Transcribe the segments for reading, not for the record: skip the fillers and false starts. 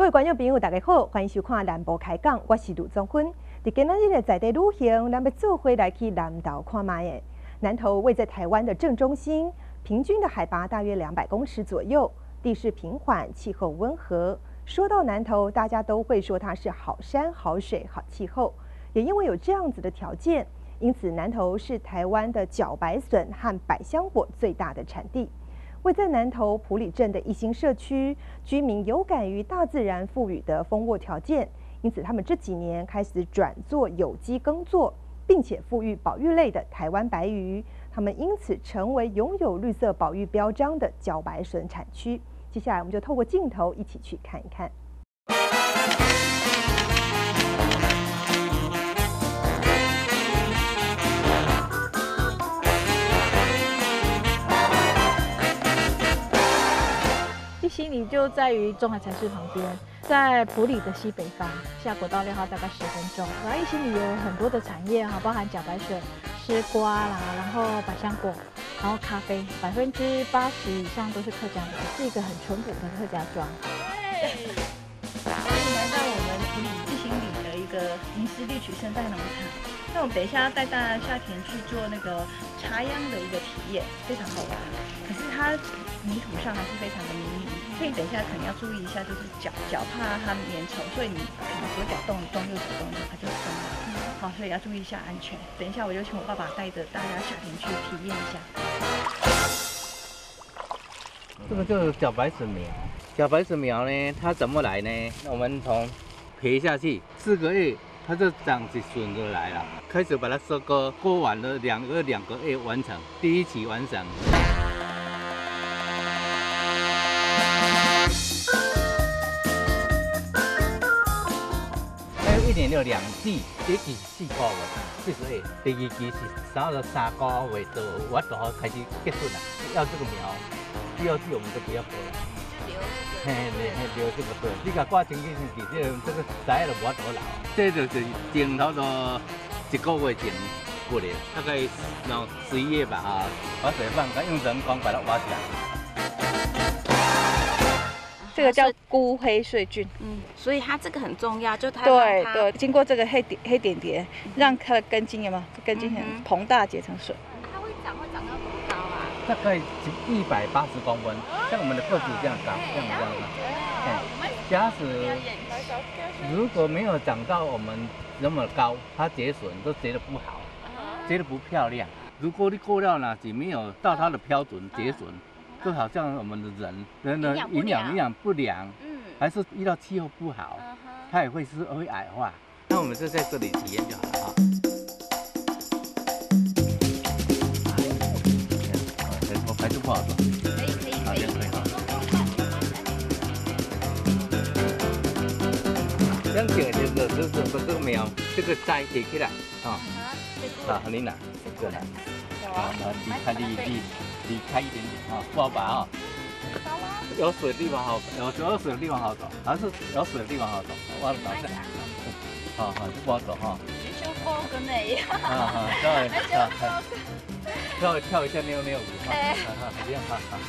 各位观众朋友，大家好，欢迎收看《南部开讲》，我是卢宗芬。伫今仔日的在地旅行，咱要做回来去南投看卖的。南投位在台湾的正中心，平均的海拔大约200公尺左右，地势平缓，气候温和。说到南投，大家都会说它是好山好水好气候，也因为有这样子的条件，因此南投是台湾的茭白笋和百香果最大的产地。位在南投埔里镇的一心社区，居民有感于大自然赋予的丰沃条件，因此他们这几年开始转做有机耕作，并且富裕保育类的台湾白鱼，他们因此成为拥有绿色保育标章的茭白笋产区。接下来我们就透过镜头一起去看一看。 一心里就在于中海城市旁边，在埔里的西北方，下国道6号大概10分钟。然后一心里有很多的产业哈，包含茭白笋、吃瓜啦，然后百香果，然后咖啡，80%以上都是客家人，是一个很淳朴的客家庄。 欢迎来到我们埔里一心里的一个银丝绿曲生态农场。那我们等一下要带大家下田去做那个插秧的一个体验，非常好玩。可是它泥土上还是非常的泥泞，所以等一下可能要注意一下，就是脚怕它粘稠，所以你可能左脚动一动，右脚动一动，它就松了。好，所以要注意一下安全。等一下我就请我爸爸带着大家下田去体验一下。 这个就是茭白笋苗，茭白笋苗呢，它怎么来呢？我们从培下去4个月，它就长起笋就来了。开始把它收割，割完了2个月完成，第一期完成。还有1年有2季，第一期4个月，40月；第二期是3个月就我就开始结笋了。要这个苗，第2季我们就不要割了。留这个对，你甲挂前几星期，这个栽就无法度留，这就是种差不多1个月前过的，大概到11月吧啊，把水放干，用人工把它挖起来。 这个叫菇黑穗菌， 所以它这个很重要，就它对，经过这个黑点点，让它的根茎有没有？根茎很膨大结成笋。 它会长到多高啊？ 大概180公分，像我们的个子这样高，这样。假使如果没有长到我们那么高，它结笋都结得不好，结得不漂亮。如果你过料呢，是没有到它的标准结笋，就好像我们的人的营养不良，还是遇到气候不好，它也会矮化。那我们就在这里体验就好了啊。还是不好做。可以。这样剪就是这个苗，这个摘起来啊，你拿这个来，离开一点点啊，不好拔啊。有水的地方好，有水的地方好走，还是有水的地方好走，我找一下。好，不好走哈。 就包跟那一样。 稍微跳一下溜舞哈，这样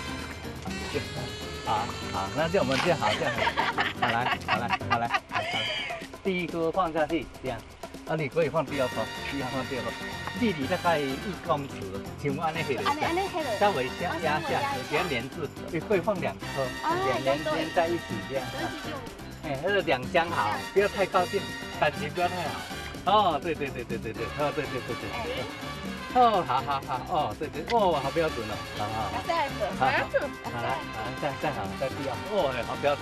好，那这样我们这样好，好来，第一颗放下去，这样，你可以放第2颗，距离大概1公尺，像安尼黑的，稍微压下，连住，可以放2颗，连在一起这样，那个2相好，不要太靠近，感情不要太好。哦，对，对。哦，好，对，好标准哦，好，再好，再第2，好标准，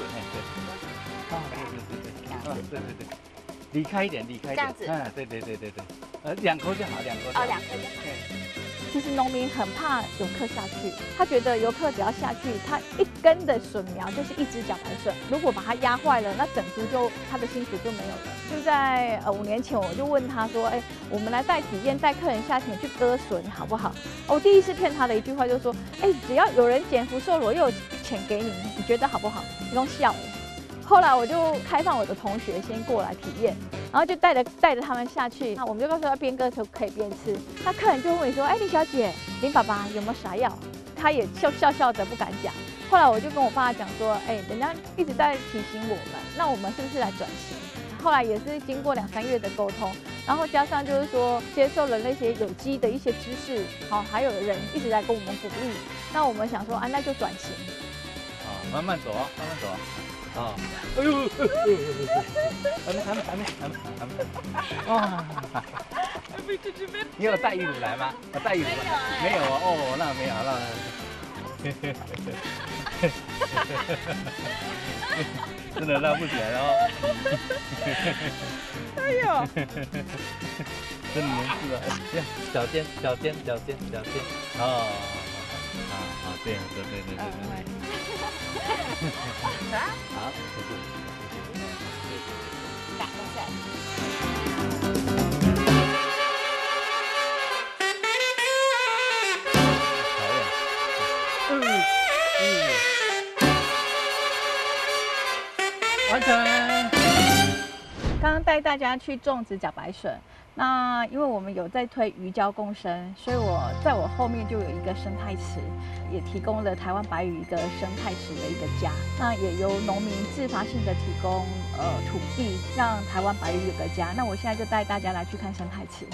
对，离开一点， 这样子， 对，2颗就好，2颗就好。 其实农民很怕游客下去，他觉得游客只要下去，他1根的笋苗就是1只茭白笋，如果把它压坏了，那整株他的辛苦就没有了。就在5年前，我就问他说，我们来带体验，带客人下田去割笋好不好？我第一次骗他的一句话就说，只要有人减福寿螺，又有钱给你，你觉得好不好？你用笑。后来我就开放我的同学先过来体验，然后就带着他们下去，那我们就告诉他边割可以边吃。那客人就问我说：“林小姐，林爸爸有没有啥药？”他也笑的不敢讲。 后来我就跟我爸讲说，人家一直在提醒我们，那我们是不是来转型？后来也是经过2、3月的沟通，然后加上就是说接受了那些有机的一些知识，好，还有人一直在跟我们鼓励，那我们想说那就转型。 慢慢走啊，慢慢走啊。啊，哎呦，还没，哇！你有带衣服来吗？有带衣服？没有啊，哦，那没有，那真的拉不起来哦。 哎呦， 真的是啊，脚尖，哦，好，对，好， 打个伞。 完成。 刚刚带大家去种植茭白笋，那因为我们有在推鱼胶共生，所以在我后面就有一个生态池，也提供了台湾白鱼一个生态池的一个家。那也由农民自发性的提供土地，让台湾白鱼有个家。那我现在就带大家来去看生态池。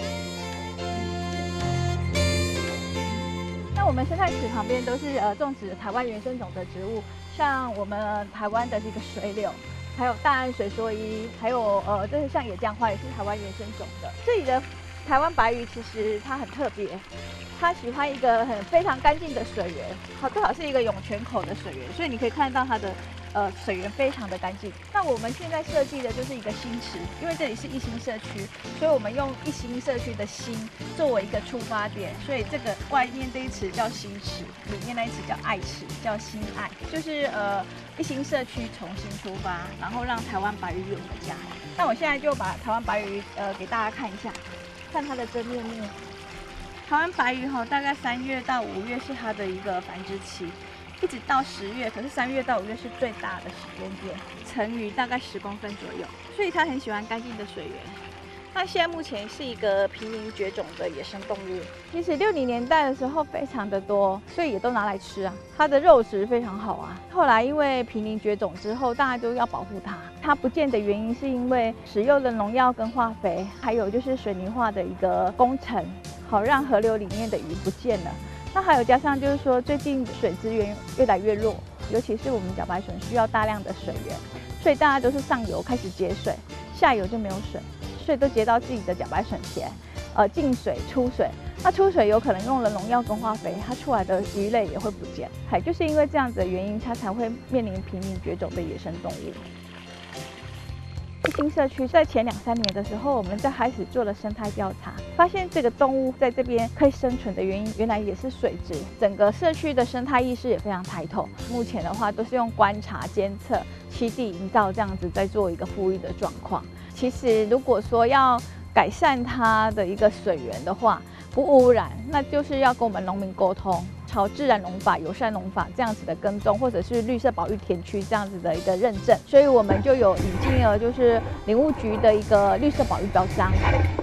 那我们生态池旁边都是种植台湾原生种的植物，像我们台湾的这个水柳。还有大安水蓑衣，还有这是像野姜花，也是台湾原生种的。这里的台湾白鱼其实它很特别，它喜欢一个非常干净的水源，最好是一个涌泉口的水源，所以你可以看到它的水源非常的干净。那我们现在设计的就是一个新池，因为这里是一心社区，所以我们用一心社区的心作为一个出发点，所以这个外面这一池叫新池，里面那一池叫爱池，叫新爱，就是一心社区重新出发，然后让台湾白鱼有个家。那我现在就把台湾白鱼给大家看一下，看它的真面目。台湾白鱼大概3月到5月是它的一个繁殖期。一直到10月，可是3月到5月是最大的时间点，成鱼大概10公分左右，所以它很喜欢干净的水源。那现在目前是一个濒临绝种的野生动物。其实60年代的时候非常的多，所以也都拿来吃啊。它的肉质非常好啊。后来因为濒临绝种之后，大家都要保护它。它不见的原因是因为使用的农药跟化肥，还有就是水泥化的一个工程，好让河流里面的鱼不见了。那还有加上就是说，最近水资源越来越弱，尤其是我们茭白笋需要大量的水源，所以大家都是上游开始节水，下游就没有水，所以都接到自己的茭白笋田，进水出水。那出水有可能用了农药跟化肥，它出来的鱼类也会不见。就是因为这样子的原因，它才会面临濒临绝种的野生动物。一心社区在前2、3年的时候，我们在开始做了生态调查，发现这个动物在这边可以生存的原因，原来也是水质。整个社区的生态意识也非常抬头。目前的话，都是用观察、监测、栖地营造这样子在做一个富裕的状况。其实，如果说要改善它的一个水源的话，不污染，那就是要跟我们农民沟通。朝自然农法、友善农法这样子的耕种，或者是绿色保育田区这样子的一个认证，所以我们就有引进了就是林务局的一个绿色保育标章。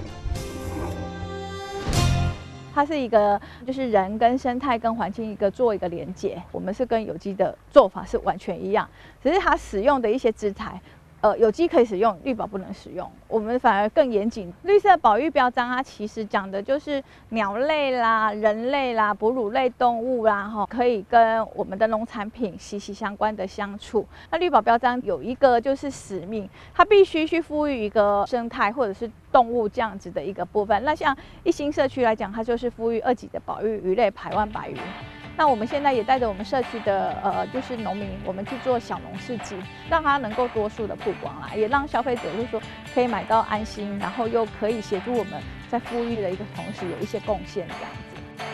它是一个就是人跟生态跟环境做一个连结，我们是跟有机的做法是完全一样，只是它使用的一些资材。有机可以使用，绿保不能使用。我们反而更严谨。绿色保育标章它其实讲的就是鸟类啦、人类啦、哺乳类动物啦，可以跟我们的农产品息息相关的相处。那绿保标章有一个就是使命，它必须去赋予一个生态或者是动物这样子的一个部分。那像一心社区来讲，它就是赋予2级的保育鱼类台湾白鱼。那我们现在也带着我们社区的就是农民，我们去做小农市集，让它能够多数的曝光啦，也让消费者就是说可以买到安心，然后又可以协助我们在富裕的一个同时有一些贡献这样子。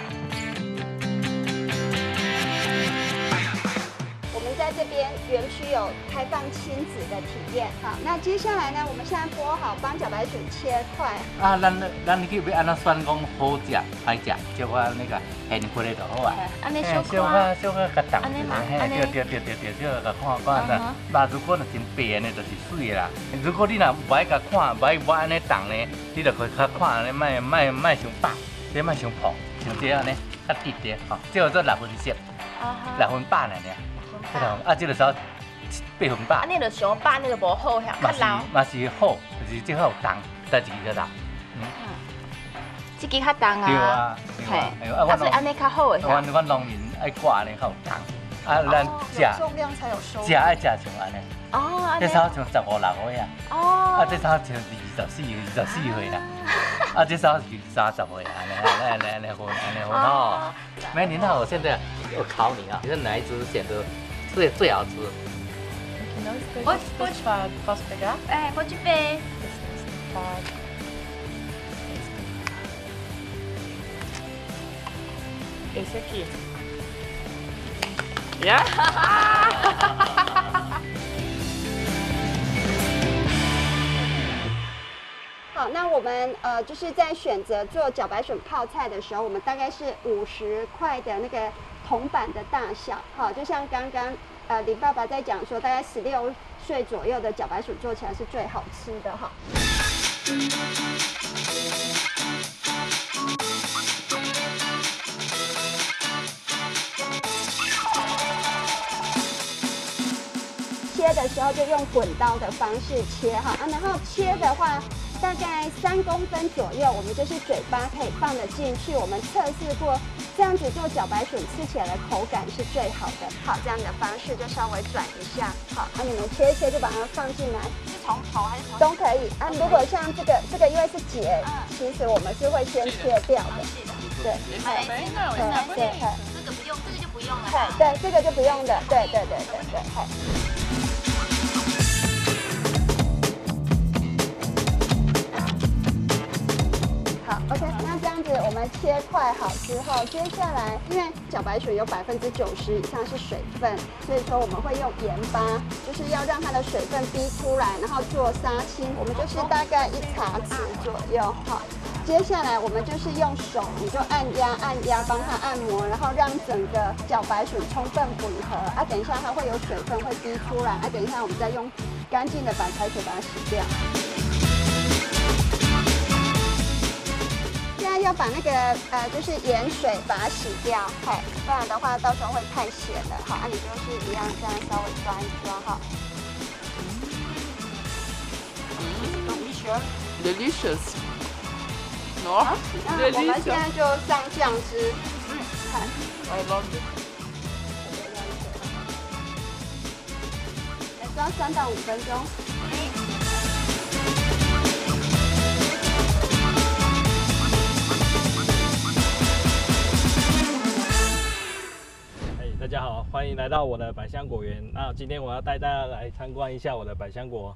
在这边园区有开放亲子的体验。好，那接下来呢，我们现在剥好，帮茭白笋切块。 啊，咱去要安怎选讲好食歹食，叫我那个现开的就好啊。 安尼小小可较重一点，对，小可看看。那如果若真白呢，就是水的啦。如果你若不爱甲看，不爱安尼重呢，你就可以较看安尼，卖伤饱，这卖伤破，像这安尼较直的，吼，最好做6分熟，6分饱呢。 啊，这个时候8%， 啊，你就想把那个无好遐，较老。 嘛是好，就是这好重，但是较重。 这支较重啊。 对啊， 嘿，啊，所以安尼较好诶。 阮农民爱挂安尼较有重，啊，咱食重量才有收。 食爱食像安尼。 哦， 这炒像15、16岁啊。 哦。 啊，这炒像24岁啦。啊，这炒是30岁，安尼混哦。美玲，那我现在我考你啊，你说哪一只显得最好吃 Which part was bigger? 哎，我这边。 Esse aqui. Yeah? 好，那我们就是在选择做茭白笋泡菜的时候，我们大概是50块的那个铜板的大小。好，就像刚刚林爸爸在讲说，大概16岁左右的茭白笋做起来是最好吃的哈。切的时候就用滚刀的方式切哈啊，然后切的话大概3公分左右，我们就是嘴巴可以放得进去。我们测试过，这样子做茭白笋吃起来的口感是最好的。好，这样的方式就稍微转一下，好，啊，你们切一切就把它放进来， 是从头还是从？ 都可以啊。如果像这个因为是节，其实我们是会先切掉的，对， 哎， 对， 这个不用，这个就不用了。 对，这个就不用的，对，好。好 ，OK， 那这样子我们切块好之后，接下来因为茭白笋有90%以上是水分，所以说我们会用盐巴，就是要让它的水分逼出来，然后做杀青。我们就是大概1茶匙左右。好，接下来我们就是用手，你就按压，帮它按摩，然后让整个茭白笋充分混合。啊，等一下它会有水分会逼出来，啊，等一下我们再用干净的白开水把它洗掉。现在要把那个就是盐水把它洗掉，嘿，不然的话到时候会太咸了。好，啊，你就是一样这样稍微抓一抓哈。 Delicious. No? 好，那我们现在就上酱汁，看。 I love it. 来抓3到5分钟。 大家好，欢迎来到我的百香果园。那今天我要带大家来参观一下我的百香果。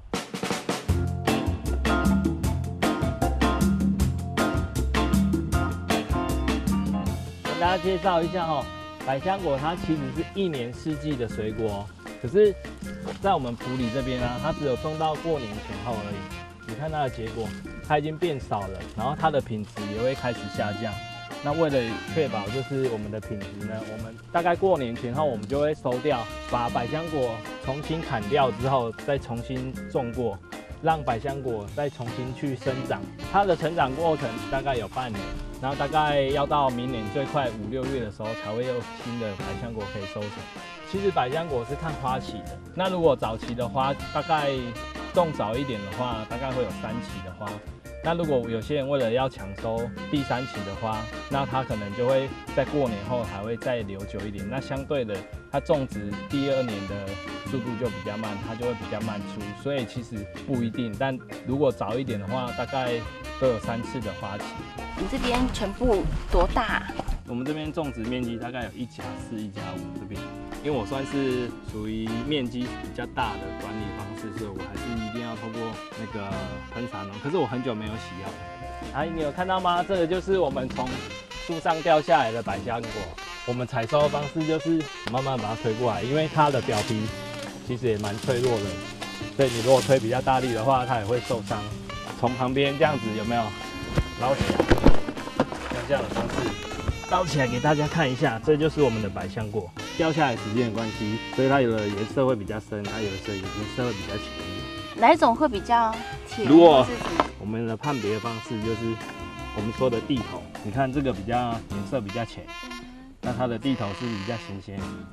跟大家介绍一下哦，百香果它其实是1年4季的水果，可是，在我们埔里这边它只有种到过年前后而已。你看它的结果，它已经变少了，然后它的品质也会开始下降。那为了确保就是我们的品质呢，我们大概过年前后我们就会收掉，把百香果重新砍掉之后，再重新种过，让百香果再重新去生长。它的成长过程大概有半年，然后大概要到明年最快5、6月的时候才会有新的百香果可以收成。其实百香果是看花期的，那如果早期的花，大概种早一点的话，大概会有3期的花。那如果有些人为了要抢收第3期的花，那他可能就会在过年后还会再留久一点。那相对的，它种植第2年的速度就比较慢，它就会比较慢出。所以其实不一定，但如果早一点的话，大概都有3次的花期。 你这边全部多大？ 我们这边种植面积大概有1+4、1+5这边，因为我算是属于面积比较大的管理方式，所以我还是一定要透过那个喷洒农。可是我很久没有洗药了。哎，你有看到吗？这个就是我们从树上掉下来的百香果。我们采收的方式就是慢慢把它推过来，因为它的表皮其实也蛮脆弱的，所以你如果推比较大力的话，它也会受伤。从旁边这样子有没有捞起来？像这样的方式。捞起来给大家看一下，这就是我们的百香果。掉下来时间的关系，所以它有的颜色会比较深，它有的颜色会比较浅一点。 哪一种会比较甜？ 如果我们的判别的方式就是我们说的地头，你看这个比较颜色比较浅，那它的地头是比较新鲜。 所以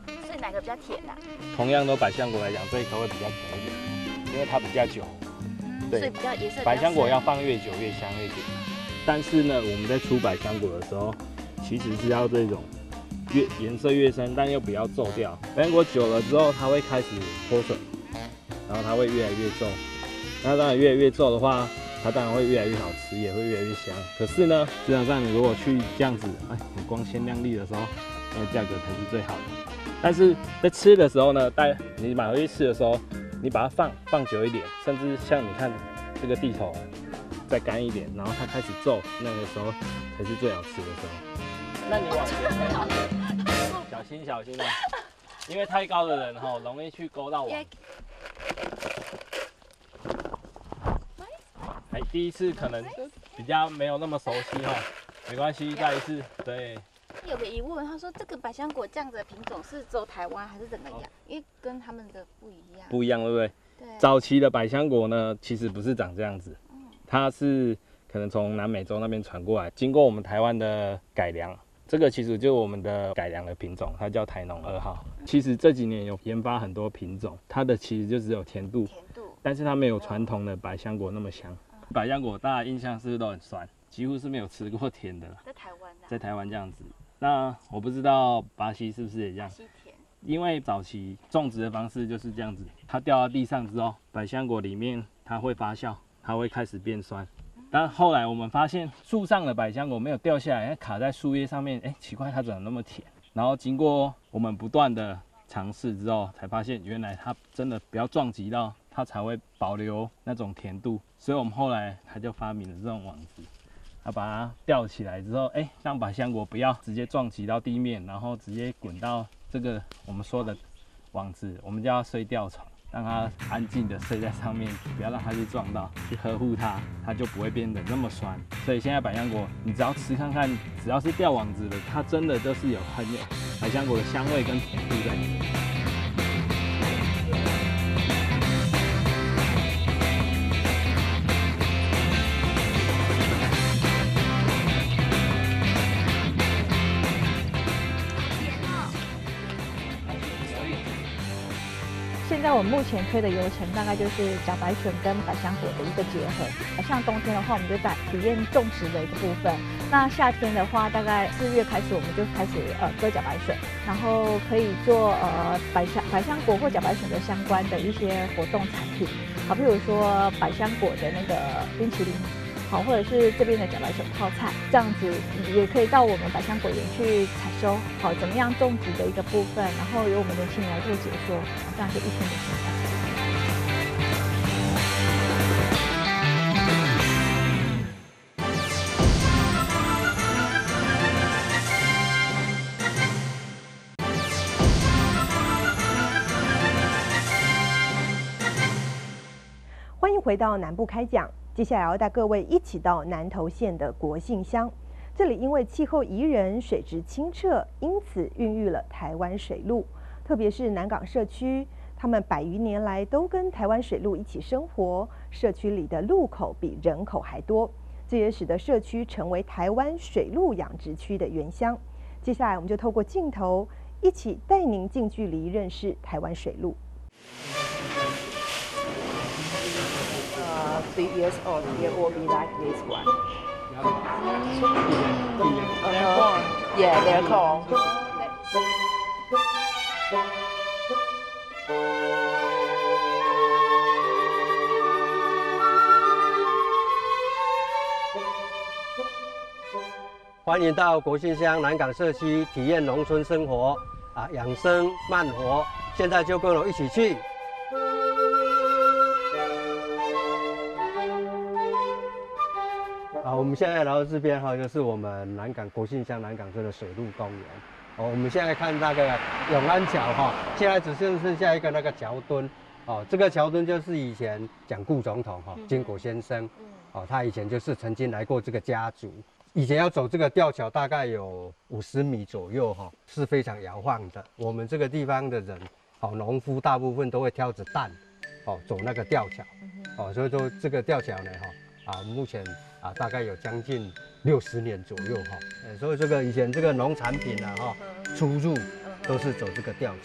哪个比较甜啊？ 同样都百香果来讲，这一颗会比较甜一点，因为它比较久。 所以比较颜色比较百香果深要放越久越香越甜。但是呢，我们在出百香果的时候，其实是要这种颜色越深，但又不要皱掉。百香果久了之后，它会开始脱水，然后它会越来越皱。那当然越来越皱的话，它当然会越来越好吃，也会越来越香。可是呢，市场上你如果去这样子，很光鲜亮丽的时候，那个价格才是最好的。但是在吃的时候呢，你买回去吃的时候，你把它放久一点，甚至像你看这个地头再干一点，然后它开始皱，那个时候才是最好吃的时候。那你往前小心哦，因为太高的人容易去勾到网。第一次可能比较没有那么熟悉没关系，再一次。对。 有个疑问，他说这个百香果这样子的品种是只有台湾还是怎么样？因为跟他们的不一样。 不一样，对不对？ 对。 早期的百香果呢，其实不是长这样子，它是可能从南美洲那边传过来，经过我们台湾的改良。这个其实就是我们的改良的品种，它叫台农2号。其实这几年有研发很多品种，它的其实就只有甜度，但是它没有传统的百香果那么香。百香果大家印象是不是都很酸？几乎是没有吃过甜的。 在台湾在台湾这样子。那我不知道巴西是不是也这样？因为早期种植的方式就是这样子，它掉到地上之后，百香果里面它会发酵，它会开始变酸。但后来我们发现树上的百香果没有掉下来，它卡在树叶上面，奇怪，它怎么那么甜？然后经过我们不断的尝试之后，才发现原来它真的不要撞击到，它才会保留那种甜度。所以我们后来它就发明了这种网子。把它吊起来之后，让百香果不要直接撞击到地面，然后直接滚到这个我们说的网子，我们叫它睡吊床，让它安静的睡在上面，不要让它去撞到，去呵护它，它就不会变得那么酸。所以现在百香果，你只要吃看看，只要是吊网子的，它真的就是很有百香果的香味跟甜度在里面。 现在我们目前推的流程大概就是茭白笋跟百香果的一个结合。像冬天的话，我们就在体验种植的一个部分。那夏天的话，大概4月开始，我们就开始割茭白笋，然后可以做百香果或茭白笋的相关的一些活动产品，好，譬如说百香果的那个冰淇淋。好，或者是这边的茭白笋泡菜，这样子也可以到我们百香果园去采收。好，怎么样种植的一个部分，然后由我们年轻人来做解说，这样就一天的行程。 欢迎回到南部开讲。接下来要带各位一起到南投县的国姓乡，这里因为气候宜人、水质清澈，因此孕育了台湾水鹿。特别是南港社区，他们100余年来都跟台湾水鹿一起生活，社区里的鹿口比人口还多，这也使得社区成为台湾水鹿养殖区的原乡。接下来我们就透过镜头，一起带您近距离认识台湾水鹿。 3 years old, it will be like this one. Yeah, they're corn. 欢迎到国姓乡南港社区体验农村生活养生慢活。现在就跟我一起去。我们现在来到这边就是我们南港国姓乡南港村的水鹿公园。我们现在看那个永安桥现在只剩下一个那个桥墩。这个桥墩就是以前蒋顾总统金国先生他以前就是曾经来过这个家族。以前要走这个吊桥大概有50米左右是非常摇晃的。我们这个地方的人农夫大部分都会挑着担走那个吊桥。所以说这个吊桥呢目前大概有将近60年左右所以这个以前这个农产品出入都是走这个吊桥。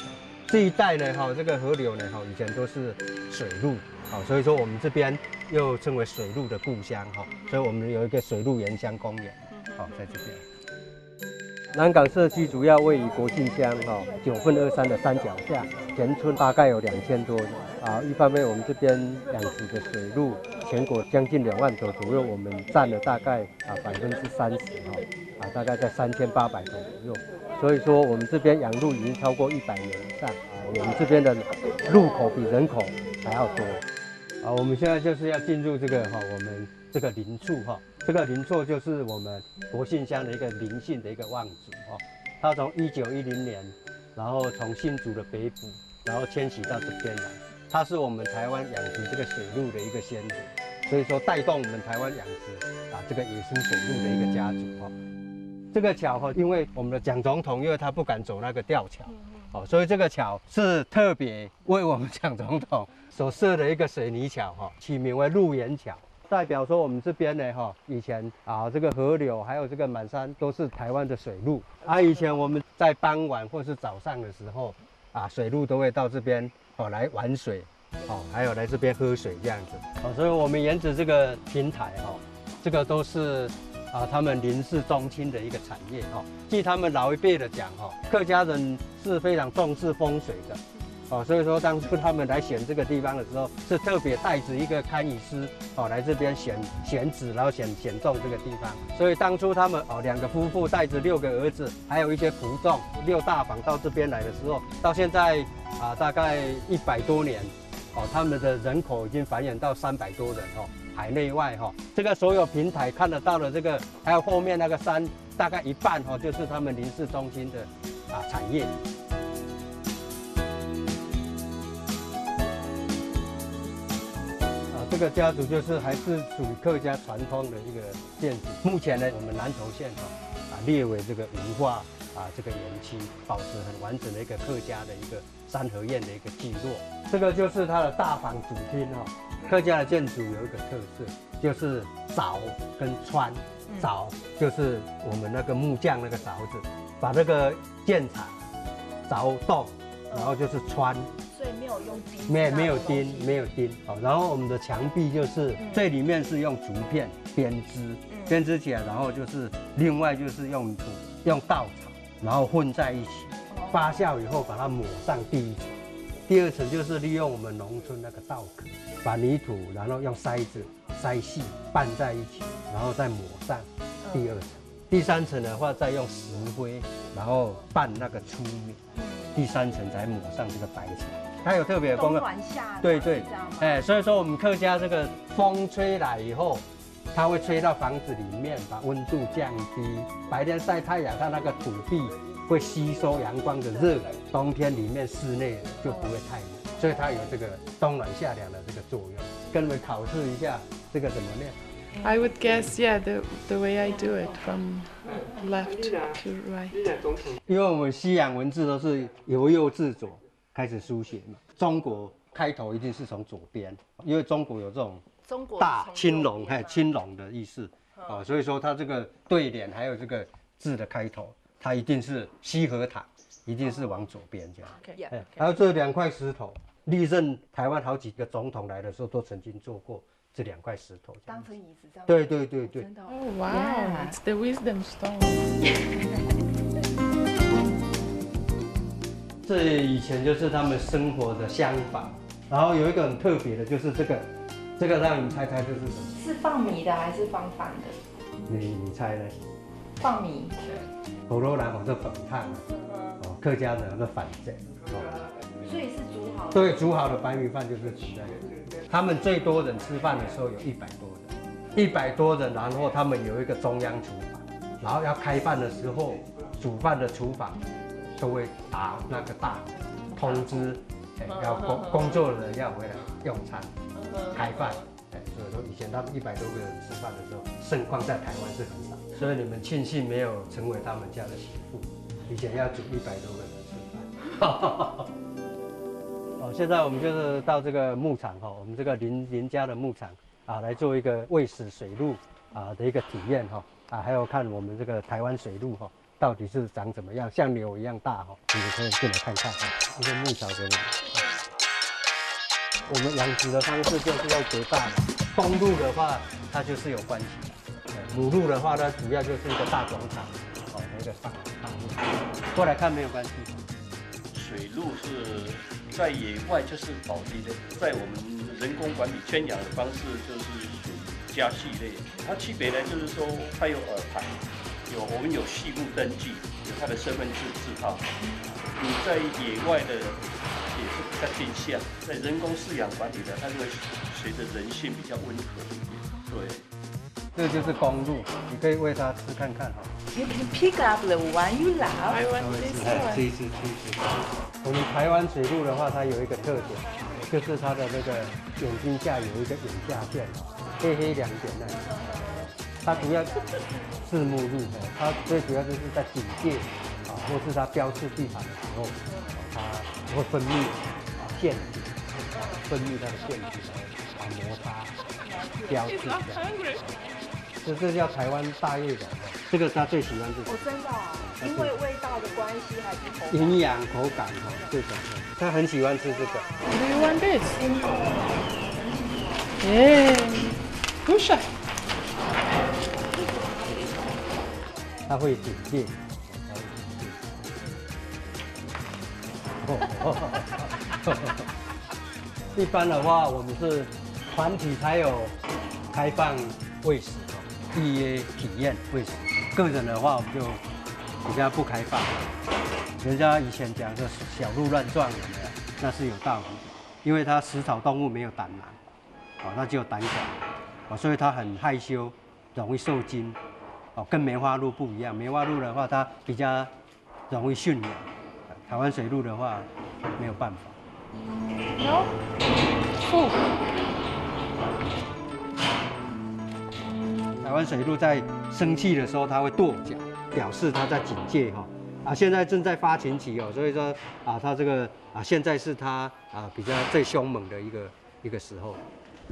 这一带呢，这个河流呢，以前都是水路，所以说我们这边又称为水路的故乡，所以我们有一个水路原乡公园，在这边。南港社区主要位于国姓乡9份2山的山脚下，全村大概有2000多人一方面我们这边养殖的水鹿全国将近2万头左右，我们占了大概30%大概在3800头左右。所以说我们这边养鹿已经超过100年以上我们这边的鹿口比人口还要多我们现在就是要进入这个我们这个林厝这个林厝就是我们国姓乡的一个林姓的一个望族他从1910年，然后从新竹的北部，然后迁徙到这边来。他是我们台湾养殖这个水鹿的一个先祖，所以说带动我们台湾养殖这个野生水鹿的一个家族这个桥因为我们的蒋总统，因为他不敢走那个吊桥所以这个桥是特别为我们蒋总统所设的一个水泥桥起名为鹿园桥。代表说我们这边呢以前这个河流还有这个满山都是台湾的水鹿以前我们在傍晚或是早上的时候水鹿都会到这边来玩水还有来这边喝水这样子所以我们沿着这个平台这个都是他们林氏宗亲的一个产业据他们老一辈的讲客家人是非常重视风水的所以说当初他们来选这个地方的时候，是特别带着一个堪舆师来这边选址，然后选中这个地方。所以当初他们2个夫妇带着6个儿子，还有一些仆众6大房到这边来的时候，到现在大概100多年他们的人口已经繁衍到300多人海内外这个所有平台看得到的这个，还有后面那个山，大概一半就是他们林氏中心的产业。这个家族就是还是属于客家传统的一个建筑。目前呢，我们南投县列为这个文化这个园区，保持很完整的一个客家的一个三合院的一个聚落。这个就是它的大房主厅客家的建筑有一个特色，就是凿跟穿。凿就是我们那个木匠那个凿子，把那个建材凿洞，然后就是穿。 所以没有用钉， 没有钉然后我们的墙壁就是最里面是用竹片编织起来，然后就是另外就是用稻草，然后混在一起，发酵以后把它抹上第一层，第2层就是利用我们农村那个稻壳，把泥土然后用筛子筛细拌在一起，然后再抹上第2层，第3层的话再用石灰，然后拌那个粗米，第3层才抹上这个白层。它有特别的功能，对，所以说我们客家这个风吹来以后，它会吹到房子里面，把温度降低。白天晒太阳，它那个土地会吸收阳光的热，冬天里面室内就不会太冷，所以它有这个冬暖夏凉的这个作用。跟你们考试一下，这个怎么念 I would guess, yeah, the way I do it from left to right. 因为我们西洋文字都是由右至左开始书写嘛，中国开头一定是从左边，因为中国有这种大青龙，青龙的意思所以说它这个对联还有这个字的开头，它一定是西和堂，一定是往左边这样。还有这2块石头，历任台湾好几个总统来的时候都曾经做过这2块石头， 当成椅子这样。 对。 真的 Oh wow, it's the wisdom stone. 这以前就是他们生活的厢房，然后有一个很特别的，就是这个让你猜猜这是什么？ 是放米的还是放饭的？ 你猜呢？ 放米。 普罗人这粉汤客家人的反正所以是煮好的。 对，煮好的白米饭就是煮在这里。他们最多人吃饭的时候有100多人，100多人，然后他们有一个中央厨房，然后要开饭的时候，煮饭的厨房都会打那个大通知，要工作的人要回来用餐、开饭，所以说以前他们100多个人吃饭的时候，盛况在台湾是很少，所以你们庆幸没有成为他们家的媳妇，以前要煮100多个人吃饭。现在我们就是到这个牧场我们这个林家的牧场来做一个喂食水鹿的一个体验还有看我们这个台湾水鹿到底是长怎么样，像牛一样大哈，你们可以进来看看哈。一个牧草给你。我们养殖的方式就是用隔大的，公鹿的话它就是有关系的，母鹿的话呢主要就是一个大广场，哦，那个大鹿。过来看没有关系。 水鹿是在野外就是保地的，在我们人工管理圈养的方式就是属于家畜类。它区别呢就是说它有耳牌，我们有畜牧登记，有它的身份证字号。你在野外的也是比较定向，在人工饲养管理的，它就会随着人性比较温和一点。对， 这就是公鹿，你可以喂它吃看看哈。 You can pick up the one you love. I want this one. 这一只。我们台湾水鹿的话，它有一个特点，就是它的那个眼睛下有一个眼下线，黑黑两点那。它主要是母鹿，它最主要就是在警戒啊，或是它标示地盘的时候，它会分泌腺体，分泌它的腺体来摩擦标志这样。这叫台湾大叶种，这个他最喜欢这种。 真的哦，因为味道的关系还是口感？ 营养口感哈，这种他很喜欢吃这个。 Do you want this? Yeah. Push it. 他会警戒。一般的话，我们是团体才有开放喂食。预约体验喂食，个人的话我们就比较不开放。人家以前讲的小鹿乱撞有没有？那是有道理的，因为它食草动物没有胆囊，哦，它只有胆小，哦，所以它很害羞，容易受惊，哦，跟梅花鹿不一样。梅花鹿的话，它比较容易驯养，台湾水鹿的话没有办法。 No. Food. 台湾水鹿在生气的时候，它会跺脚，表示它在警戒哈。啊，现在正在发情期哦，所以说啊，它这个啊，现在是它啊比较最凶猛的一个时候。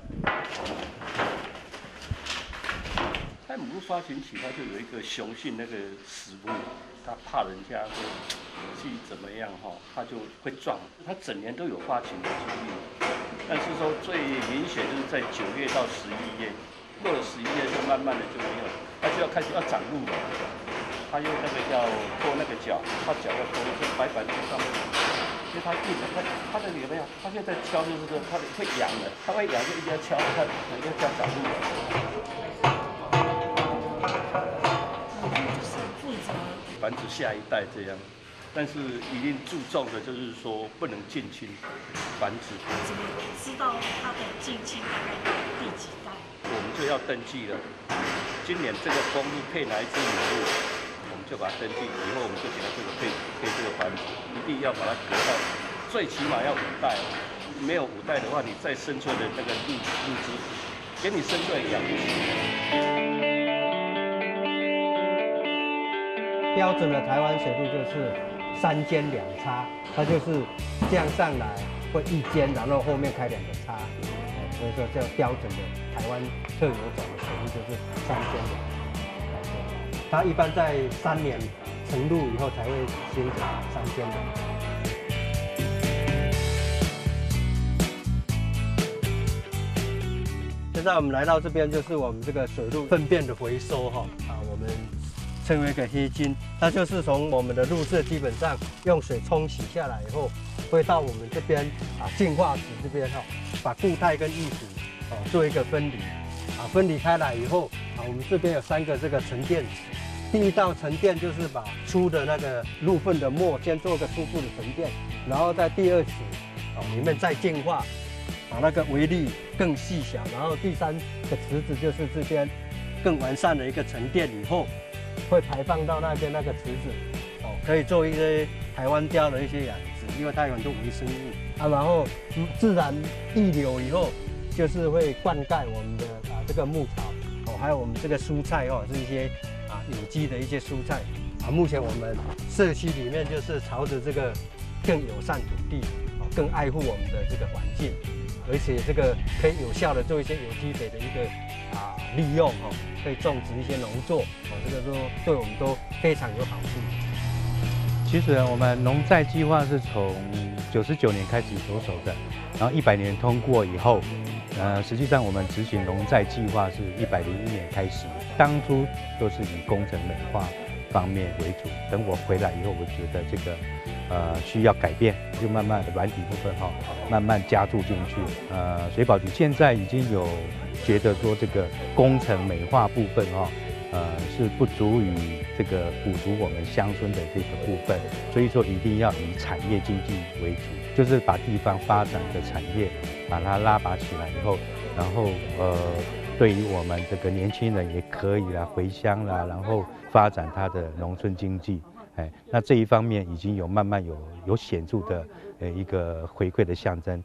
在母鹿发情期，它就有一个雄性那个食物，它怕人家会去怎么样哈，它就会撞。它整年都有发情的几率，但是说最明显就是在9月到11月。过了11月就慢慢的就没有，它就要开始要长鹿了。它用那个要拖那个脚，它脚要拖一些白板在上面，因为它一直它的有没有？它现在敲就是说它会痒的，它会痒就一定要敲，它要叫长鹿了。 就是负责繁殖下一代这样，但是一定注重的就是说不能近亲繁殖。 怎么知道它的近亲大概到第几代？ 我们就要登记了。今年这个公鹿配哪一只母鹿，我们就把它登记，以后我们就给它这个配这个繁殖，一定要把它隔到，最起码要5代。没有5代的话，你再生出来的那个鹿只，给你生出来养不起。 标准的台湾水鹿就是3尖2叉，它就是这样上来会1尖，然后后面开2个叉。所以说，这标准的台湾特有种的水鹿就是3尖2。它一般在3年成鹿以后才会形成3尖2。现在我们来到这边，就是我们这个水鹿粪便的回收哈啊，我们称为一个黑金，它就是从我们的鹿舍基本上用水冲洗下来以后，会到我们这边啊净化池这边哈。把固态跟液体做一个分离，分离开来以后我们这边有3个这个沉淀池。第一道沉淀就是把粗的那个鹿粪的沫先做个初步的沉淀，然后在第2池里面再净化，把那个微粒更细小，然后第3个池子就是这边更完善的一个沉淀以后，会排放到那边那个池子，可以做一些台湾雕的一些养殖，因为它有很多微生物。然后自然溢流以后，就是会灌溉我们的这个牧草，还有我们这个蔬菜是一些有机的一些蔬菜。目前我们社区里面就是朝着这个更友善土地，更爱护我们的这个环境， 而且这个可以有效的做一些有机肥的一个利用哦，可以种植一些农作哦，这个都对我们都非常有好处。 其实我们农在计划是从99年开始着手的，然后100年通过以后，实际上我们执行农在计划是101年开始，当初都是以工程美化方面为主。等我回来以后，我觉得这个需要改变，就慢慢的软体部分慢慢加注进去。水保局现在已经有觉得说这个工程美化部分是不足以这个补足我们乡村的这个部分，所以说一定要以产业经济为主，就是把地方发展的产业把它拉拔起来以后，然后对于我们这个年轻人也可以回乡然后发展他的农村经济。那这一方面已经有慢慢有显著的一个回馈的象征。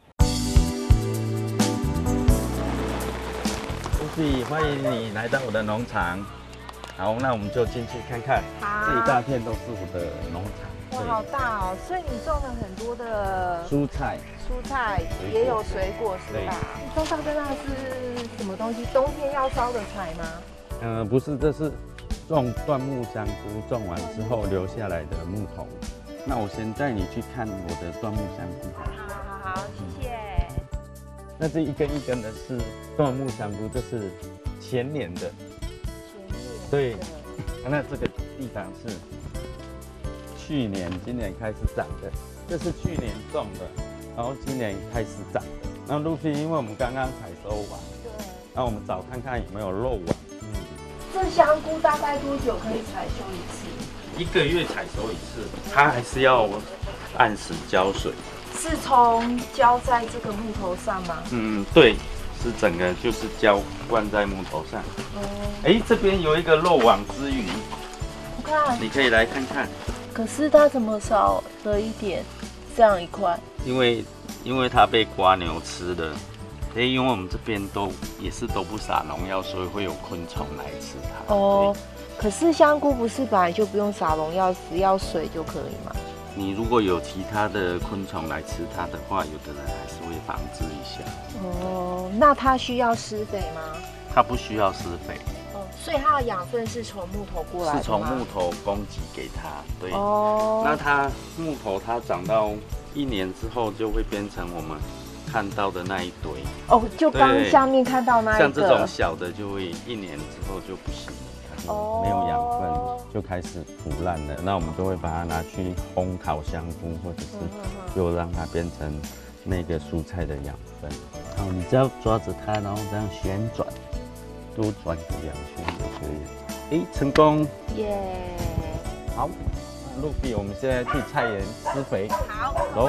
Lucy，欢迎你来到我的农场。好，那我们就进去看看。 好， 这一大片都是我的农场。 哇，好大哦！所以你种了很多的蔬菜， 也有水果是吧？你种到的那是什么东西？冬天要烧的柴吗？ 不是，这是种椴木香菇，种完之后留下来的木头。那我先带你去看我的椴木香菇。 好，谢谢。 那这一根一根的是椴木香菇，这是前年的。对，那这个地方是去年、今年开始长的，这是去年种的，然后今年开始长。那陆续因为我们刚刚采收完，对，那我们找看看有没有漏网。 这香菇大概多久可以采收一次 ？1个月采收一次，它还是要按时浇水。 是从浇在这个木头上吗？ 对。是整个就是浇灌在木头上。这边有一个漏网之鱼， 我看， 你可以来看看。 可是它怎么少了一点这样一块？ 因为它被蝸牛吃了。因为我们这边都不撒农药，所以会有昆虫来吃它。 哦，可是香菇不是本来就不用撒农药，只要水就可以吗？ 你如果有其他的昆虫来吃它的话，有的人还是会防治一下。 哦，那它需要施肥吗？ 它不需要施肥。 所以它的养分是从木头过来的吗？ 是从木头供给给它。对。 那它木头它长到1年之后，就会变成我们看到的那一堆。 就刚下面看到那一个。 像这种小的，就会1年之后就不行。没有养分就开始腐烂了，那我们就会把它拿去烘烤香菇，或者是就让它变成那个蔬菜的养分。然后你只要抓着它，然后这样旋转，多转个2圈就可以。成功！ 耶！ 好，陆比，我们现在去菜园施肥。 好， 走。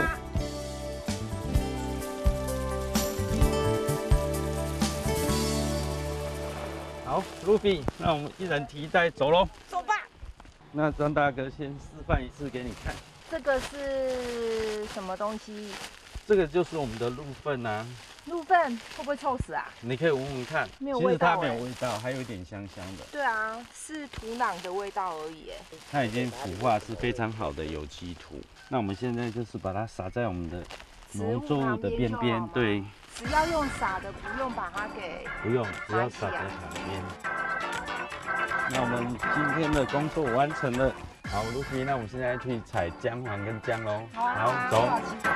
好，卢比，那我们一人提一袋走喽。 走吧。 那张大哥先示范一次给你看。 这个是什么东西？ 这个就是我们的鹿粪啊。 鹿粪会不会臭死啊？ 你可以闻闻看， 没有味道。 其实它没有味道，还有一点香香的。 对啊，是土壤的味道而已。 它已经腐化，是非常好的有机土。那我们现在就是把它撒在我们的农作物的边边，对。 只要用撒的，不用把它给。 不用，只要撒在旁边。那我们今天的工作完成了。好，Lucy，那我们现在去采姜黄跟姜喽。好，走。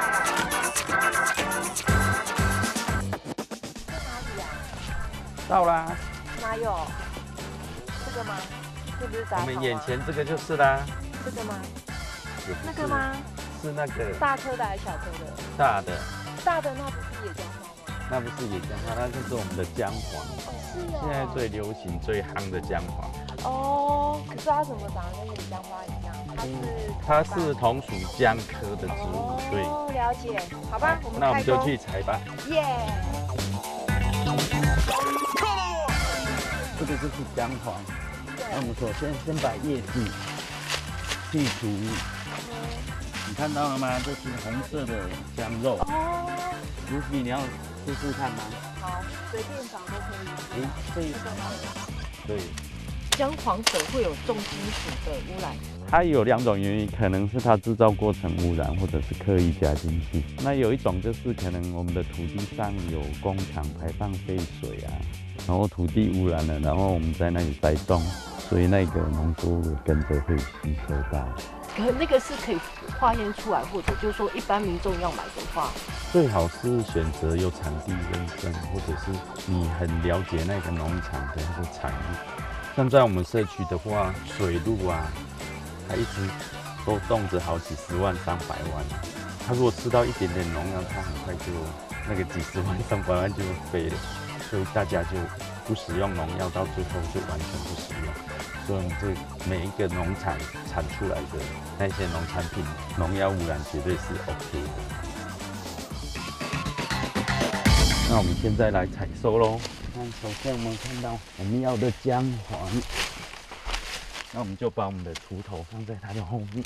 到啦。 哪有？这个吗？这不是杂草吗？ 我们眼前这个就是啦。 这个吗？那个吗？ 是那个。 大颗的还是小颗的？ 大的。 大的那不是野姜花吗？ 那不是野姜花，那就是我们的姜黄。 是哦。 现在最流行、最夯的姜黄。 可是它怎么长得跟野姜花一样？ 它是同属姜科的植物，对。 了解。好吧， 那我们就去采吧。 耶。 这个就是姜黄。那我们首先把叶子剔除。你看到了吗？这是红色的姜肉。Lucy，你要试试看吗？ 好，随便找都可以。 这一种。对。 姜黄粉会有重金属的污染？ 它有2种原因，可能是它制造过程污染，或者是刻意加进去。那有一种就是可能我们的土地上有工厂排放废水啊，然后土地污染了，然后我们在那里栽种，所以那个农作物跟着会吸收到。 可那个是可以化验出来，或者就是说一般民众要买的话， 最好是选择有产地认证，或者是你很了解那个农场的那个产业。像在我们社区的话，水路啊，它一直都动辄好几十万、300万。它如果吃到一点点农药，它很快就那个几十万、300万就飞了。所以大家就不使用农药，到最后就完全不使用。所以我们这每一个农场产出来的那些农产品，农药污染绝对是 OK 的。那我们现在来采收喽。那首先我们看到我们要的姜黄，那我们就把我们的锄头放在它的后面，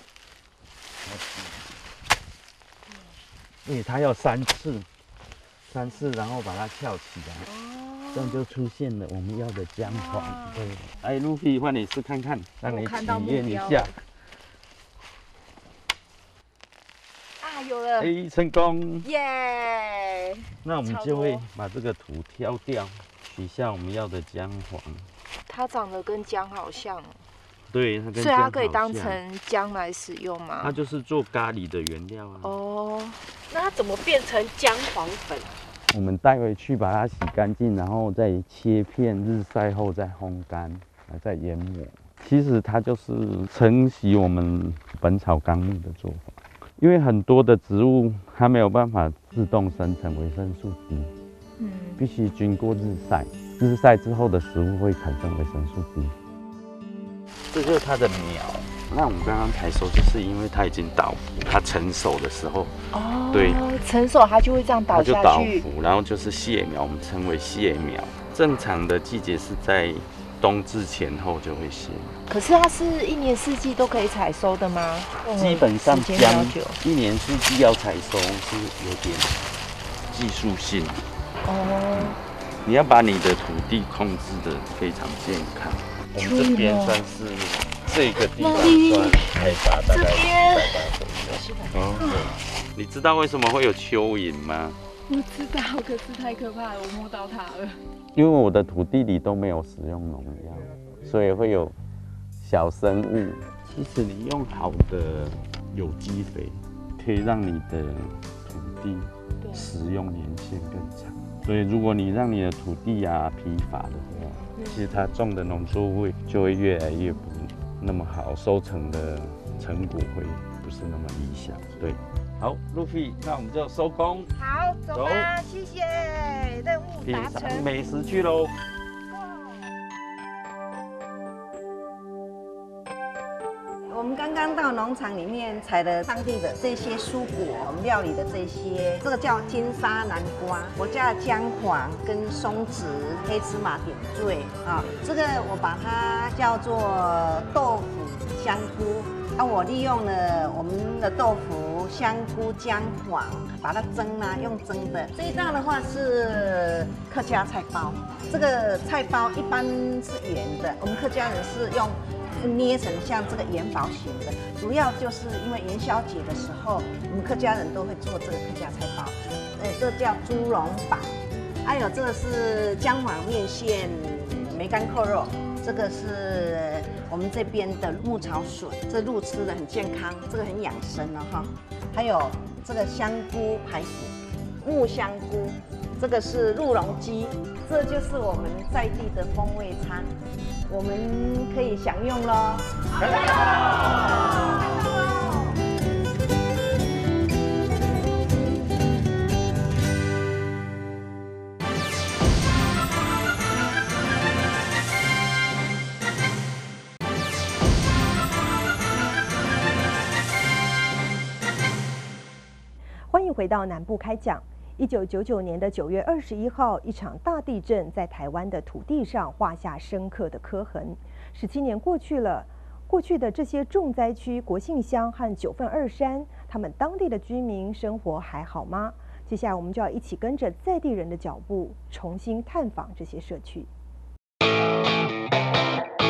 因为它要3次，然后把它翘起来，这样就出现了我们要的姜黄。对，哎，露菲，换你试看看，让你体验一下。 啊，有了！ 哎，成功！ 耶！ 那我们就会把这个土挑掉，取下我们要的姜黄。 它长得跟姜好像。 对，它跟姜好像。 所以它可以当成姜来使用吗？ 它就是做咖喱的原料啊。 哦，那它怎么变成姜黄粉？ 我们带回去把它洗干净，然后再切片，日晒后再烘干，再研磨。其实它就是承袭我们《本草纲目》的做法。因为很多的植物它没有办法自动生成维生素 D，必须经过日晒，日晒之后的食物会产生维生素 D。这就是它的苗。那我们刚刚采收，就是因为它已经倒伏，它成熟的时候，对， 成熟它就会这样倒下去， 它就倒伏，然后就是谢苗，我们称为谢苗。正常的季节是在冬至前后就会谢。 可是它是1年4季都可以采收的吗？ 基本上姜1年4季要采收是有点技术性。你要把你的土地控制得非常健康。我们这边算是这个地方算海拔大概180。你知道为什么会有蚯蚓吗？ 我知道，可是太可怕了，我摸到它了。 因为我的土地里都没有使用农药，所以会有小生物。其实你用好的有机肥，可以让你的土地使用年限更长。所以如果你让你的土地疲乏的话，其实它种的农作物就会越来越不那么好，收成的成果会不是那么理想。对。好，露菲，那我们就收工。 好，走吧，谢谢，任务达成。 品尝美食去喽。 我们刚刚到农场里面采了当地的这些蔬果，我们料理的这些，这个叫金沙南瓜，我加了姜黄跟松子、黑芝麻点缀啊，这个我把它叫做豆腐香菇。我利用了我们的豆腐、香菇、姜黄，把它蒸啊，用蒸的。这一道的话是客家菜包，这个菜包一般是圆的，我们客家人是用捏成像这个元宝形的，主要就是因为元宵节的时候，我们客家人都会做这个客家菜包。这叫猪笼板，还有这个是姜黄面线、梅干扣肉。这个是我们这边的牧草笋，这鹿吃的很健康，这个很养生了哈。还有这个香菇排骨、木香菇，这个是鹿茸鸡，这就是我们在地的风味餐，我们可以享用喽。 欢迎回到南部开讲。1999年的9月21号，一场大地震在台湾的土地上画下深刻的刻痕。17年过去了，过去的这些重灾区国姓乡和9份2山，他们当地的居民生活还好吗？接下来我们就要一起跟着在地人的脚步，重新探访这些社区。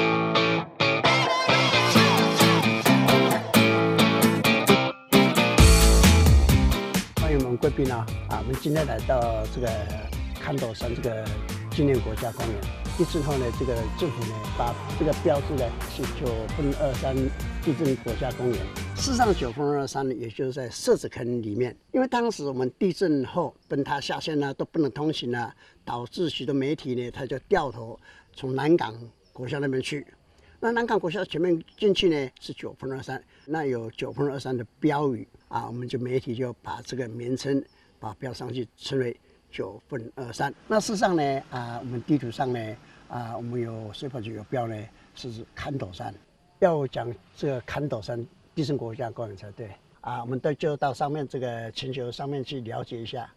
宾啊，我们今天来到这个勘斗山这个纪念国家公园。地震后呢，这个政府呢把这个标志呢是9分23地震国家公园。事实上，9分23也就是在社子坑里面，因为当时我们地震后崩塌下线都不能通行导致许多媒体呢他就掉头从南港国校那边去。那南港国校前面进去呢是9分23，那有9分23的标语我们就媒体就把这个名称把标上去，称为9分23。那事实上呢我们地图上呢我们有水保局有标呢是勘斗山，要讲这个勘斗山地震国家公园才对我们就到上面这个全球上面去了解一下。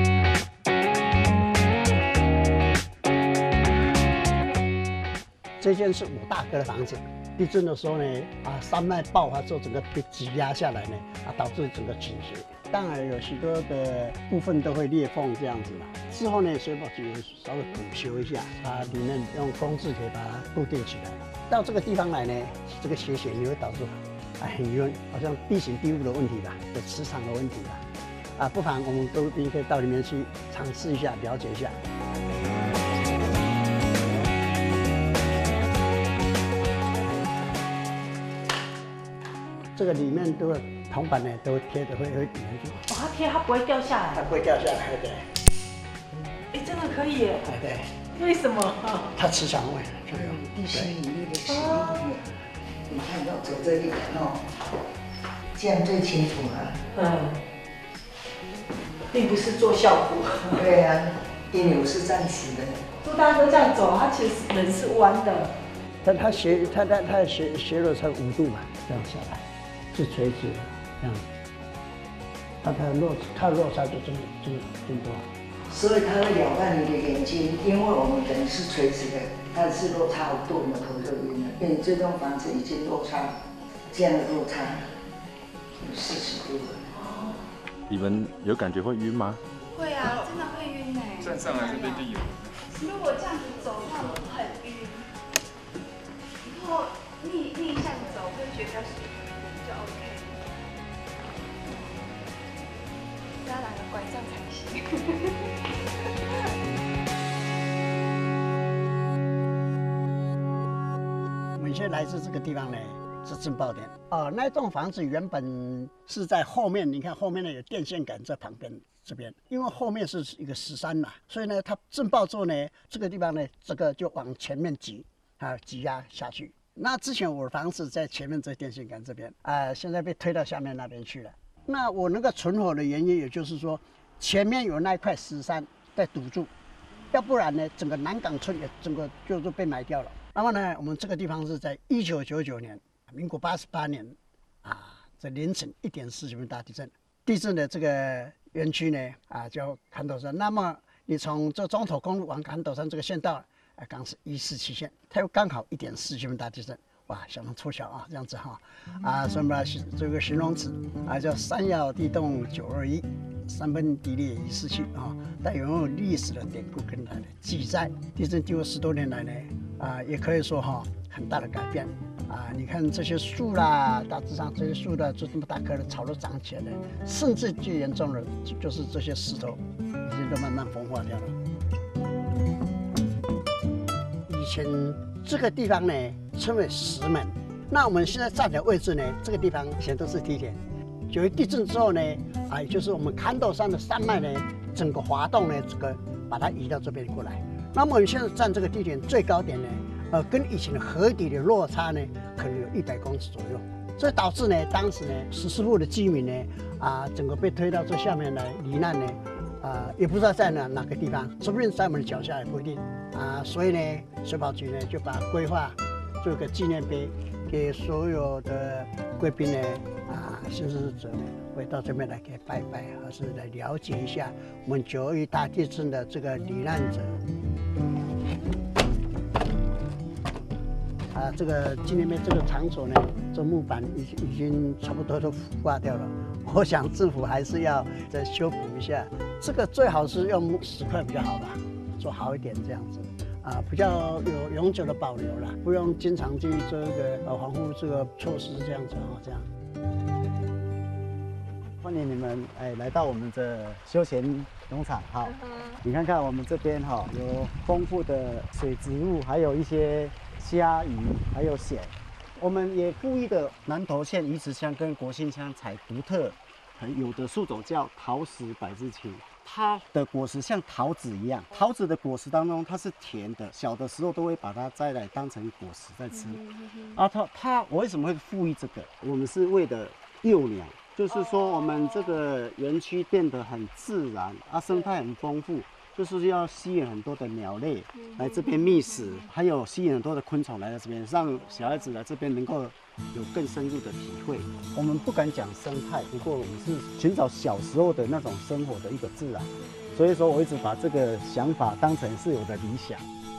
这间是我大哥的房子，地震的时候呢山脉爆发之后，整个被挤压下来呢导致整个倾斜。当然有许多的部分都会裂缝这样子啦。之后呢，水保局稍微补修一下，把里面用工字铁把它固定起来。到这个地方来呢，这个斜你会导致很冤，好像地形地物的问题吧，有磁场的问题吧。不妨我们都可以到里面去尝试一下，了解一下。这个里面都会铜板呢，都贴的会粘住。 它贴它不会掉下来。 它不会掉下来，对。 真的可以耶。 对。 为什么？ 它磁场会就有地心引力的吸引力。你看要走这里这样最清楚了。 并不是做效果。 对啊，因为我是暂时的。 朱大哥这样走，他其实人是弯的。 但它斜落才5度嘛，这样下来。是垂直的，这样，它的落差就这么多， 所以它会咬到你的眼睛，因为我们人是垂直的，但是落差5度，我们头就晕了。因为这栋房子已经落差这样的落差有40度了。 你们有感觉会晕吗？ 会啊，真的会晕哎。 站上来这边就有。 如果这样子走的话，我很晕。然后逆向走会觉得舒服。就 OK， 要拿个拐杖才行。 我们现在来自这个地方呢，是震爆点那栋房子原本是在后面，你看后面呢有电线杆在旁边这边，因为后面是一个石山嘛，所以呢它震爆之后呢，这个地方呢这个就往前面挤压下去。那之前我的房子在前面这电线杆这边现在被推到下面那边去了。那我那个存活的原因，也就是说前面有那一块石山在堵住，要不然呢整个南港村也整个就是被埋掉了。那么呢，我们这个地方是在1999年，民国88年在凌晨1.4级大地震，地震的这个园区呢叫勘斗山。那么你从这中头公路往勘斗山这个县道。刚是147线，它又刚好1.4级大地震，哇，相当凑巧这样子所以把这个形容词叫山摇地动921，山崩地裂147但有历史的典故跟它的记载。地震经过10多年来呢也可以说很大的改变你看这些树啦，大致上这些树的就这么大棵的草都长起来了，甚至最严重的就是这些石头已经都慢慢风化掉了。以前这个地方呢称为石门，那我们现在站的位置呢，这个地方以前都是梯田。9月地震之后呢，也就是我们勘斗山的山脉呢，整个滑动呢，这个把它移到这边过来。那么我们现在站这个地点最高点呢，跟以前的河底的落差呢，可能有100公尺左右，所以导致呢，当时呢，14户的居民呢，整个被推到这下面来罹难呢。也不知道在哪个地方，说不定在我们的脚下也不一定所以呢，水保局呢就把规划做一个纪念碑，给所有的贵宾呢幸事者呢，会到这边来给拜拜，还是来了解一下我们921大地震的这个罹难者。这个纪念碑这个场所呢，这木板已经差不多都腐化掉了。我想政府还是要再修补一下，这个最好是用石块比较好吧，做好一点这样子比较有永久的保留啦，不用经常去做一个防护这个措施这样子这样。 欢迎你们来到我们的休闲农场。好，你看看我们这边哈，有丰富的水植物，还有一些虾鱼，还有蚬。我们也复育的南投县鱼池乡跟国姓乡采独特很有的树种叫桃实百日青。它的果实像桃子一样，桃子的果实当中它是甜的，小的时候都会把它摘来当成果实在吃。我为什么会复育这个？我们是为了幼鸟。就是说，我们这个园区变得很自然，生态很丰富，就是要吸引很多的鸟类来这边觅食，还有吸引很多的昆虫来到这边，让小孩子来这边能够有更深入的体会。我们不敢讲生态，不过我们是寻找小时候的那种生活的一个自然，所以说我一直把这个想法当成是我的理想。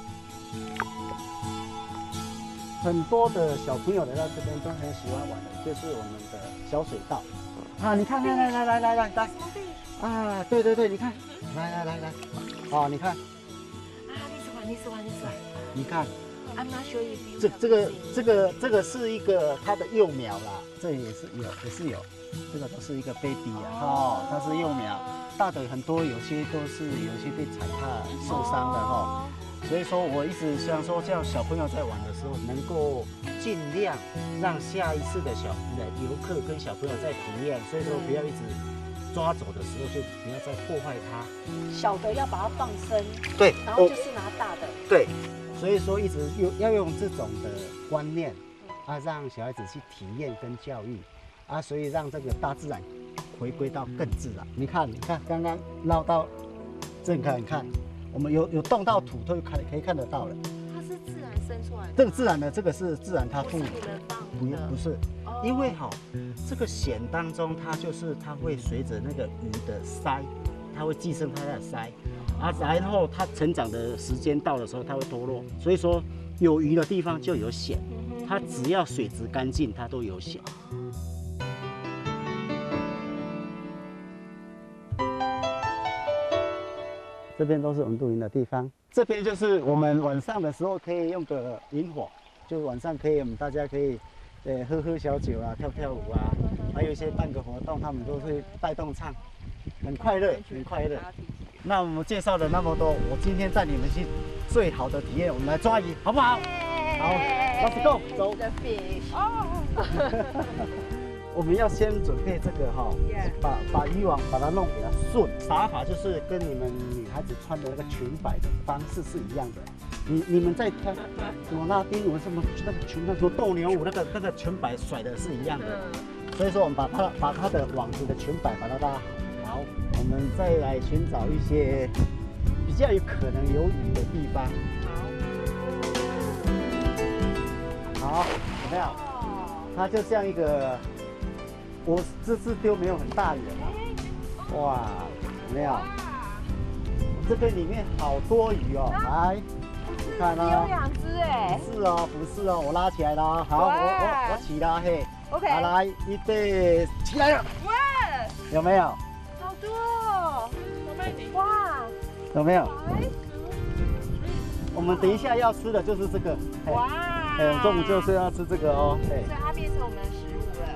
很多的小朋友来到这边都很喜欢玩的，就是我们的小水稻。你看，来，对，你看，来，你看， 你喜欢， 你看， I'm not sure if you 这个是一个它的幼苗啦，这也是有，这个都是一个 baby 啊，它是幼苗，大的很多，有些被踩踏受伤的哈。所以说，我一直想说，叫小朋友在玩的时候，能够尽量让下一次的游客跟小朋友再体验。所以说，不要一直抓走的时候，就不要再破坏它。 小的要把它放生， 对， 然后就是拿大的。 对，所以说一直要用这种的观念让小孩子去体验跟教育所以让这个大自然回归到更自然。你看，刚刚捞到，你看。我们有动到土，都可以看得到了。 它是自然生出来的。 这个自然的，这个是自然它赋予的， 不是，因为这个蚬当中，它会随着那个鱼的鳃，它会寄生它的鳃，然后它成长的时间到的时候，它会脱落。所以说，有鱼的地方就有蚬，它只要水质干净，它都有蚬。这边都是我们露营的地方，这边就是我们晚上的时候可以用个萤火，就晚上我们大家可以，喝小酒跳舞还有一些办个活动，他们都会带动唱，很快乐。那我们介绍了那么多，我今天带你们去最好的体验，我们来抓鱼，好不好？好 ，Let's go， 走。我们要先准备这个把渔网把它弄给它顺。打法就是跟你们女孩子穿的那个裙摆的方式是一样的。你们在跳什么拉丁舞什么那个裙摆，说斗牛舞那个裙摆甩的是一样的。所以说我们把它的网子的裙摆把它拉好。好，我们再来寻找一些比较有可能有鱼的地方。好，有没有？它就像一个。我这次丢没有很大远哇，有没有？这边里面好多鱼哦，来，你看有2只不是哦，我拉起来了，好，我起了嘿 ，OK， 好来，预备，起来了，哇，有没有？ 好多哦，哇， 有没有？我们等一下要吃的就是这个， 哇， 中午就是要吃这个哦， 所以它变成我们的食物了。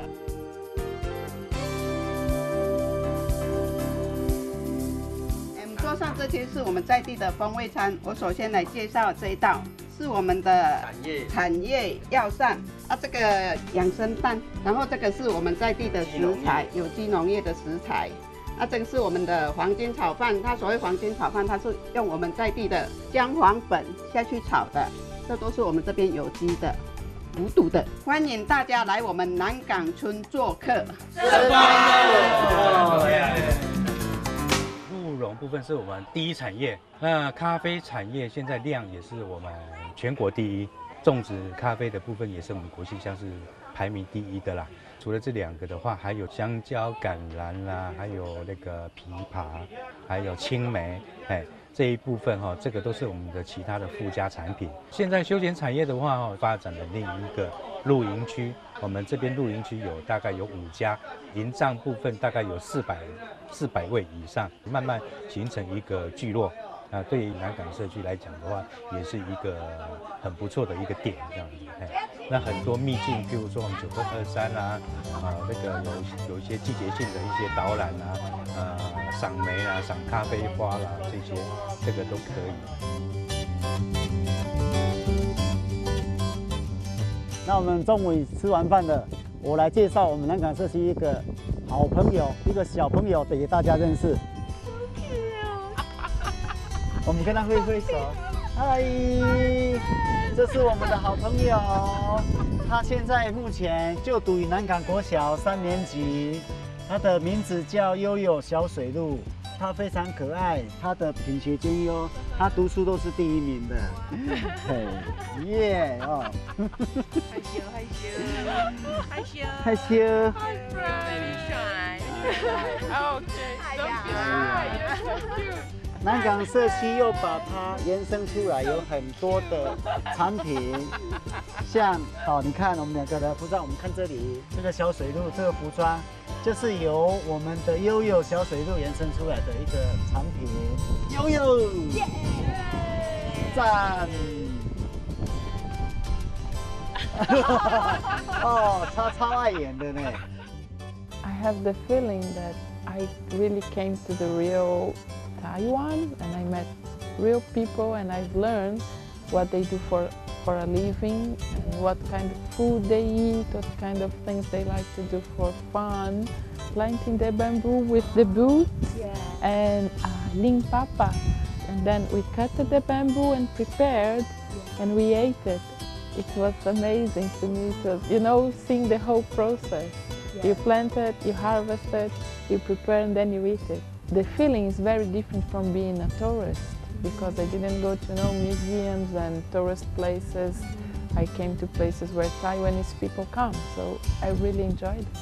桌上这些是我们在地的风味餐，我首先来介绍这一道，是我们的产业药膳这个养生蛋，然后这个是我们在地的食材，有机农业的食材，这个是我们的黄金炒饭，它所谓黄金炒饭，它是用我们在地的姜黄粉下去炒的，这都是我们这边有机的。无毒的，欢迎大家来我们南港村做客。 鹿茸部分是我们第一产业，那咖啡产业现在量也是我们全国第一，种植咖啡的部分也是我们国姓乡是排名第一的啦。除了这2个的话，还有香蕉、橄榄啦，还有那个枇杷，还有青梅，这一部分这个都是我们的其他的附加产品。现在休闲产业的话发展了另一个露营区，我们这边露营区大概有5家，营帐部分大概有400位以上，慢慢形成一个聚落。 对于南港社区来讲的话，也是一个很不错的一个点这样子。那很多秘境，譬如说我们9份23啊，那个有一些季节性的一些导览啊，赏梅啊、赏咖啡花啦这些，这个都可以。 那我们中午吃完饭了，我来介绍我们南港社区一个好朋友，一个小朋友给大家认识。我们跟他挥挥手，嗨，这是我们的好朋友，他现在目前就读于南港国小3年级，他的名字叫悠悠小水鹿，他非常可爱，他的品学兼优，他读书都是第1名的，耶哦，害羞。 Hi, Very shy. Okay, don't be shy. 南港社区又把它延伸出来，有很多的产品，像你看我们2个的服装，我们看这里这个小水鹿，这个服装就是由我们的悠悠小水鹿延伸出来的一个产品。悠悠，赞！哦，他超爱演的呢。 I have the feeling that I really came to the real Taiwan and I met real people and I've learned what they do for a living and what kind of food they eat, what kind of things they like to do for fun, planting the bamboo with the boots and ling papa. And then we cut the bamboo and prepared and we ate it. It was amazing to me to, seeing the whole process. You plant it, you harvest it, you prepare and then you eat it. The feeling is very different from being a tourist because I didn't go to museums and tourist places. I came to places where Taiwanese people come, so I really enjoyed it.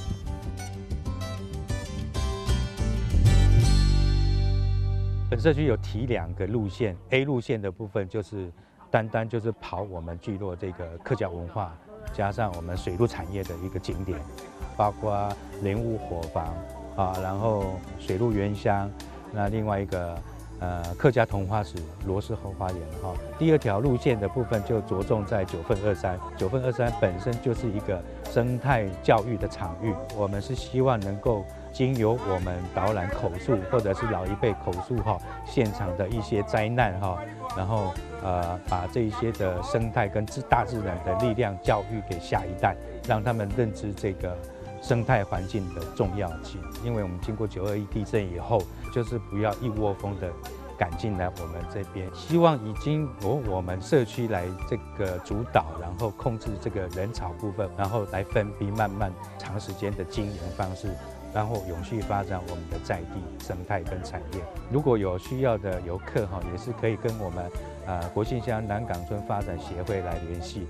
本社区有提2个路线 ，A 路线的部分就是单就是跑我们聚落这个客家文化，加上我们水陆产业的一个景点，包括莲雾伙房然后水陆原乡，那另外一个客家桐花池罗氏后花园第2条路线的部分就着重在9份23，9份23本身就是一个生态教育的场域，我们是希望能够经由我们导览口述或者是老一辈口述现场的一些灾难然后把这一些的生态跟大自然的力量教育给下一代，让他们认知这个生态环境的重要性。因为我们经过921地震以后，就是不要一窝蜂的赶进来我们这边，希望已经由我们社区来这个主导，然后控制这个人潮部分，然后来分批慢慢长时间的经营方式，然后永续发展我们的在地生态跟产业。如果有需要的游客也是可以跟我们国姓乡南港村发展协会来联系。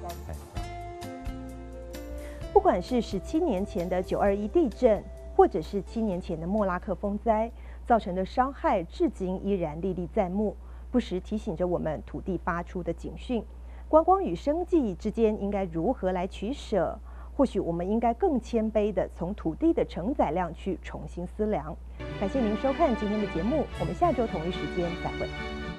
不管是17年前的921地震，或者是7年前的莫拉克风灾，造成的伤害至今依然历历在目，不时提醒着我们土地发出的警讯。观光与生计之间应该如何来取舍？或许我们应该更谦卑地从土地的承载量去重新思量。感谢您收看今天的节目，我们下周同一时间再会。